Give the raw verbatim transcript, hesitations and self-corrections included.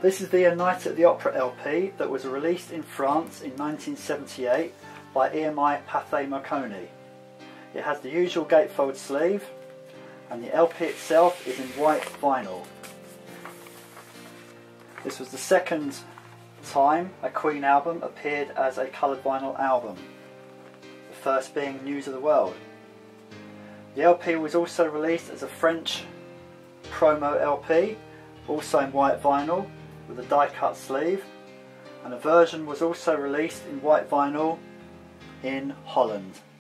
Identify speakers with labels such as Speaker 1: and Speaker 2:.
Speaker 1: This is the A Night at the Opera L P that was released in France in nineteen seventy-eight by E M I Pathé Marconi. It has the usual gatefold sleeve and the L P itself is in white vinyl. This was the second time a Queen album appeared as a coloured vinyl album, the first being News of the World. The L P was also released as a French promo L P, also in white vinyl with a die cut sleeve, and a version was also released in white vinyl in Holland.